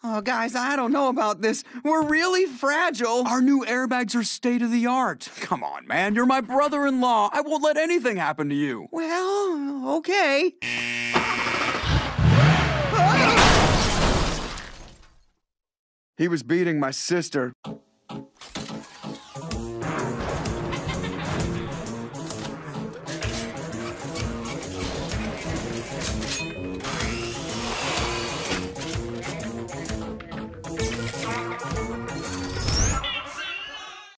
Oh, guys, I don't know about this. We're really fragile. Our new airbags are state-of-the-art. Come on, man. You're my brother-in-law. I won't let anything happen to you. Well, okay. He was beating my sister.